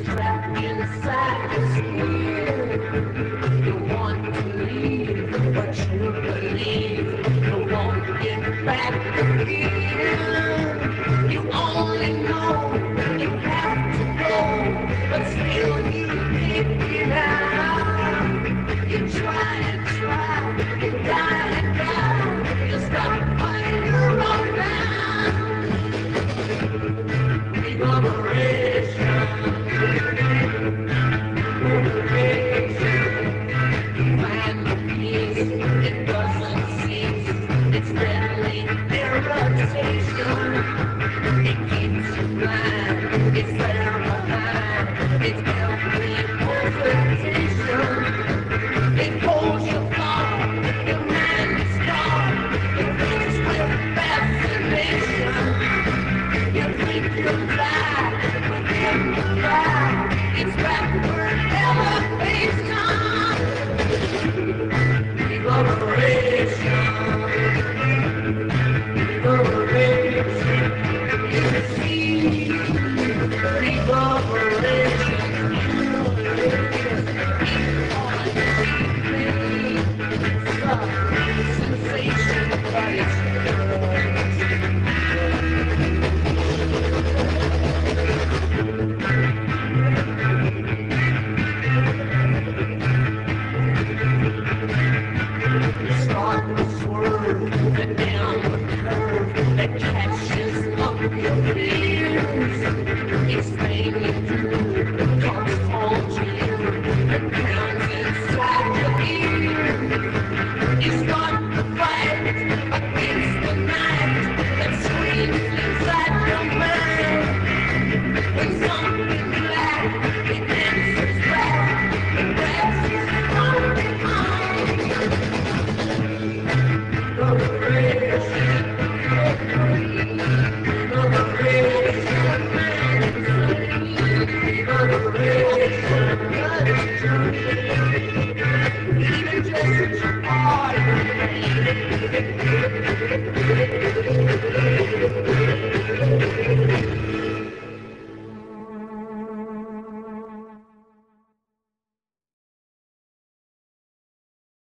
trapped inside your skin. You want to leave, but you believe you won't get back again. You only know you have to go, but still you can't get out. You try and try, you die and die, you stop fighting your own down. Reverberation, find the peace, it doesn't cease, it's deadly irritation, it keeps you blind, it's there behind, it's every pulsation, it holds your thought, your mind is gone, it fills with fascination. You think you'll fly, but then you fly. It's backward elevation. Reverberation. Reverberation. You see. Reverberation. Sensation, but it's start to swerve and down the curve that catches up your fears. It's made you do, comes home to you, and pounds inside your ear. You start to fight against the night that screams inside your mind. When something black, it answers back, it grabs you from behind. Even just a part of me.